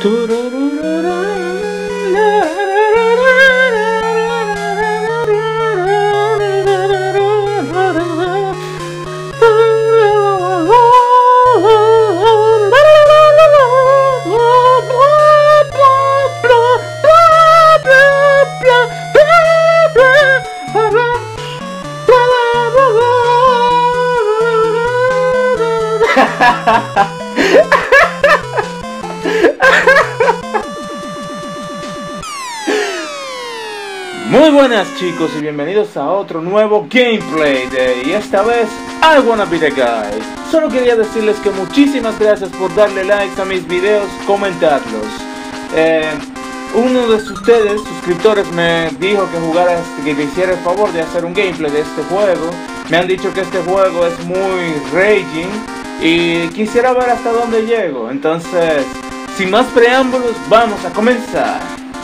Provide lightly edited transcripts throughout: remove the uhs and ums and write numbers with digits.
Muy buenas chicos y bienvenidos a otro nuevo gameplay y esta vez I Wanna Be The Guy. Solo quería decirles que muchísimas gracias por darle likes a mis videos, comentarlos. Uno de ustedes, suscriptores, me dijo que le hiciera el favor de hacer un gameplay de este juego. Me han dicho que este juego es muy raging y quisiera ver hasta dónde llego. Entonces, sin más preámbulos, vamos a comenzar.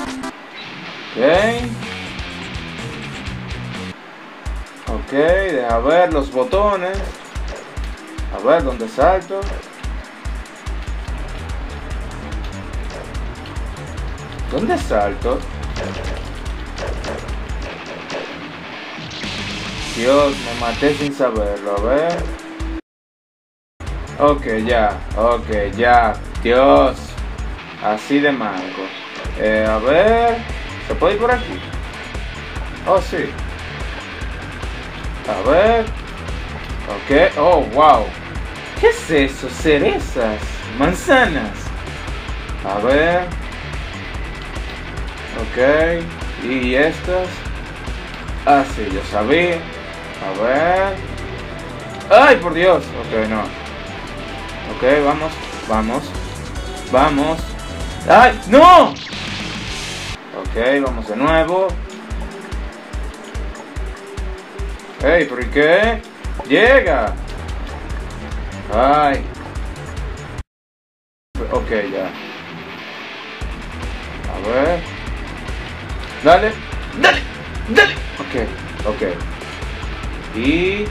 Ok, deja ver los botones. A ver dónde salto. ¿Dónde salto? Dios, me maté sin saberlo, a ver. Ok, ya, Dios. Así de mango. A ver. ¿Se puede ir por aquí? Oh, sí. A ver. Ok, oh, wow. ¿Qué es eso? Cerezas. Manzanas. A ver. Ok. ¿Y estas? Ah, sí, yo sabía. A ver. ¡Ay, por Dios! Ok, no. Ok, vamos. ¡Ay, no! Ok, vamos de nuevo. Hey, ¿por qué? ¡Llega! ¡Ay! Ok, ya. A ver. ¡Dale! Ok. Y...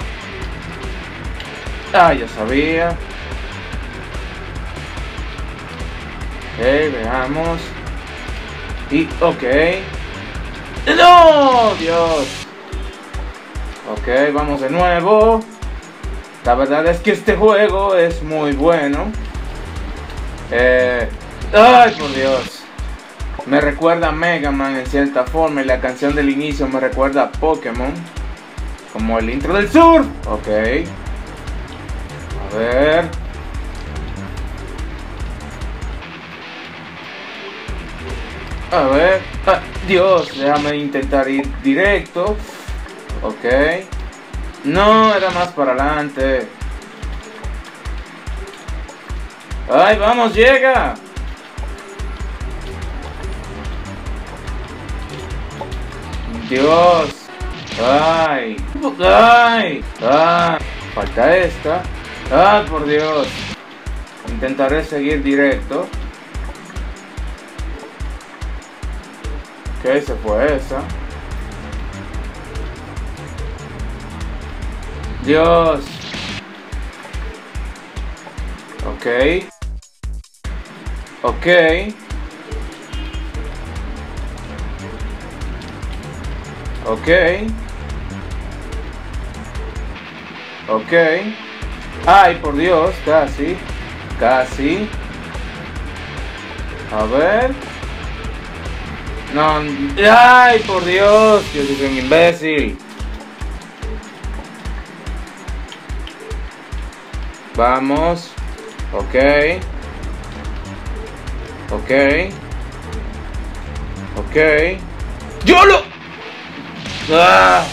ah, ya sabía. Ok, veamos. Y, ok. ¡No! ¡Dios! Ok, vamos de nuevo. La verdad es que este juego es muy bueno. ¡Ay, por Dios! Me recuerda a Mega Man en cierta forma y la canción del inicio me recuerda a Pokémon. Como el intro del sur. Ok. A ver. A ver. Ah, Dios, déjame intentar ir directo. Ok. No, era más para adelante. ¡Ay, vamos, llega! Dios. ¡Ay! Falta esta. ¡Ah, por Dios! Intentaré seguir directo. Ok, se fue esa. Dios. Ok. Ay, por Dios, casi. A ver. No. Ay, por Dios, yo soy un imbécil. Vamos. Ok. ¡YOLO! ¡Ah!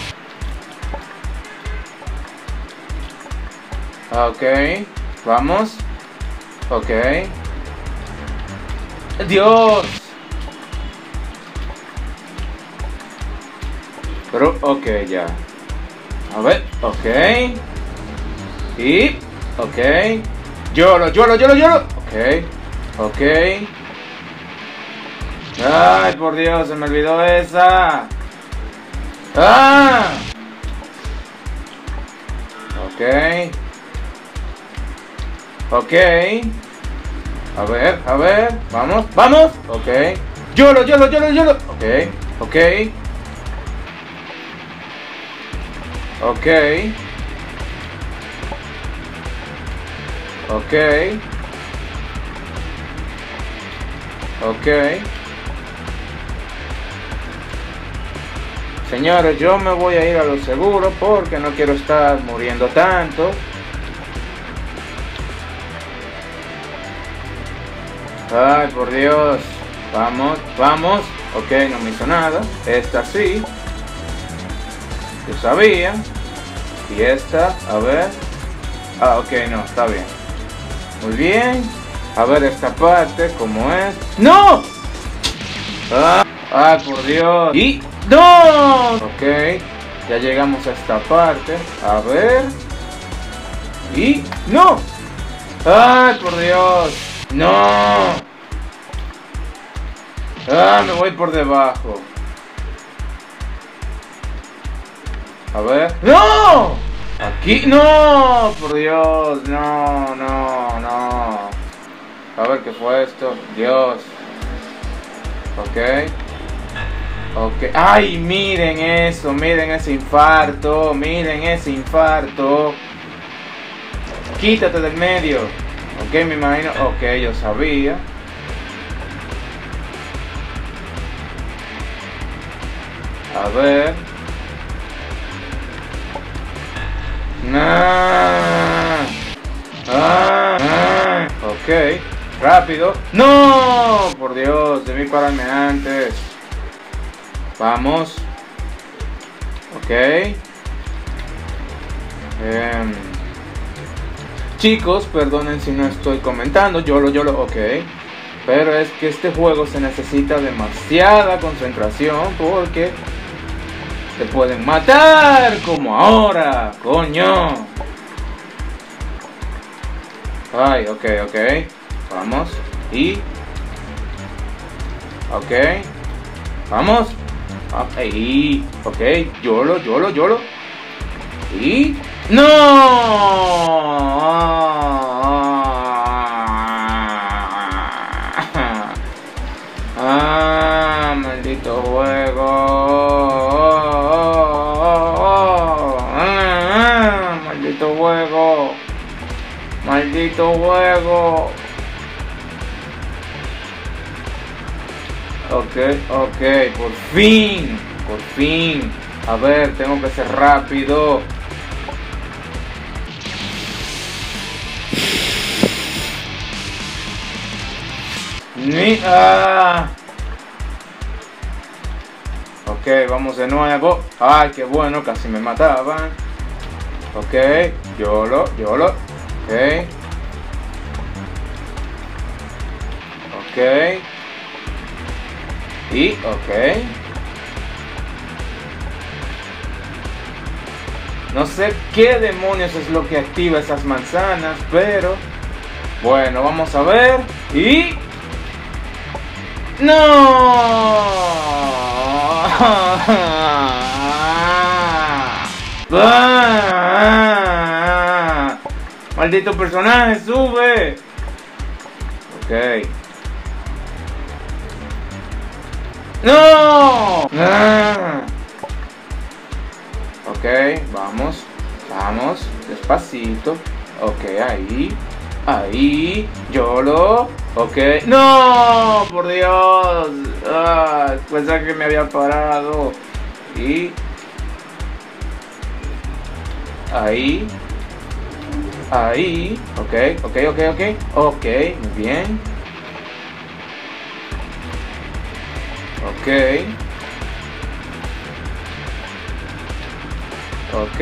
Ok. Vamos. Ok. ¡Dios! Pero, ok, ya. A ver, ok. Y, ok. YOLO. Ok. Ay, por Dios, se me olvidó esa. ¡Ah! Ok. A ver, vamos, vamos. Ok. YOLO. Ok, ok. Ok. Ok. Ok. Señores, yo me voy a ir a lo seguro porque no quiero estar muriendo tanto. Ay, por Dios. Vamos, vamos. Ok, no me hizo nada. Esta sí. Yo sabía. Y esta, a ver. Ah, ok, no, está bien. Muy bien. A ver esta parte, ¿cómo es? ¡No! Ah, ay, por Dios. Y... ¡no! Ok, ya llegamos a esta parte. A ver. Y... ¡no! ¡Ay, por Dios! ¡No! ¡Ah, me voy por debajo! A ver... ¡no! Aquí... ¡no! ¡Por Dios! ¡No, no, no! A ver qué fue esto. Dios. Ok. Ok. ¡Ay, miren eso! Miren ese infarto. Miren ese infarto. Quítate del medio. Ok, me imagino. Ok, yo sabía. A ver. Ok. Rápido. ¡No! Por Dios, debí pararme antes. Vamos. Ok. Chicos, perdonen si no estoy comentando. YOLO, ok. Pero es que este juego se necesita demasiada concentración porque te pueden matar como ahora, coño. Ay, ok. Vamos. Y... ok. Vamos. Ahí. Ok. YOLO. Y... ¡no! Maldito juego. Maldito juego. Ok, por fin. A ver, tengo que ser rápido. Ok, vamos de nuevo. Ay, qué bueno, casi me mataban. Ok, YOLO. Ok. Y, ok. No sé qué demonios es lo que activa esas manzanas, pero... bueno, vamos a ver. Y... ¡no! ¡Maldito personaje, sube! Ok. ¡no! Ok, vamos, despacito. Ok, ahí, YOLO. Ok, ¡no! ¡Por Dios! Pensaba que me había parado. Y... ahí, ok, muy bien. Ok.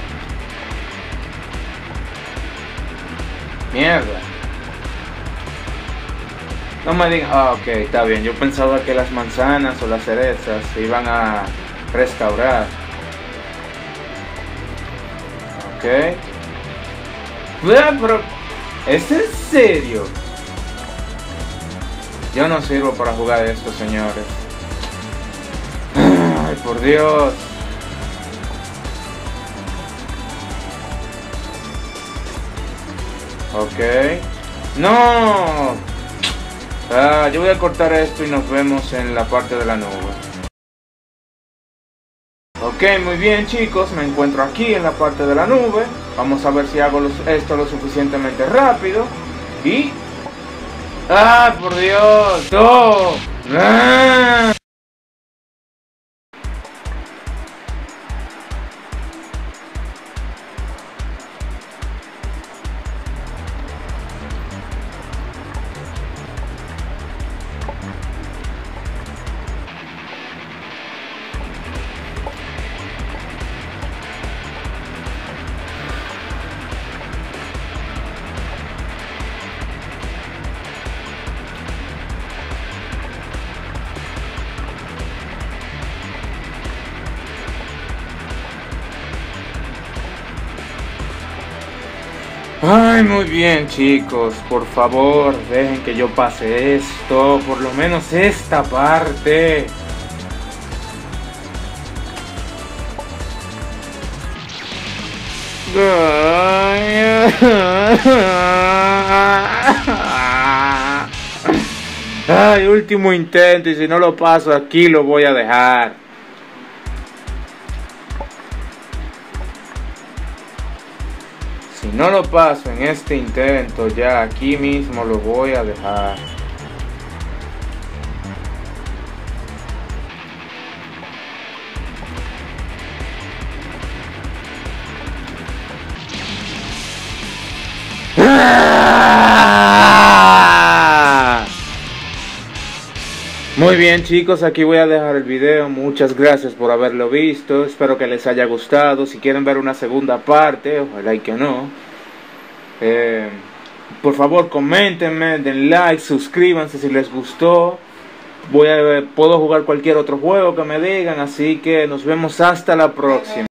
Mierda. No me digan... ok, está bien. Yo pensaba que las manzanas o las cerezas se iban a restaurar. Ok. Pero... ¿es en serio? Yo no sirvo para jugar esto, señores. Ay, por Dios. Ok. ¡No! Yo voy a cortar esto y nos vemos en la parte de la nube. Ok, muy bien chicos, me encuentro aquí en la parte de la nube. Vamos a ver si hago esto lo suficientemente rápido. Y... ¡ah, por Dios! ¡No! ¡Ah! Ay, muy bien chicos, por favor, dejen que yo pase esto, por lo menos esta parte. Ay, último intento, y si no lo paso aquí lo voy a dejar. Si no lo paso en este intento, ya aquí mismo lo voy a dejar. Muy bien chicos, aquí voy a dejar el video. Muchas gracias por haberlo visto. Espero que les haya gustado. Si quieren ver una segunda parte, ojalá y que no, por favor coméntenme, den like, suscríbanse si les gustó. Puedo jugar cualquier otro juego que me digan. Así que nos vemos hasta la próxima.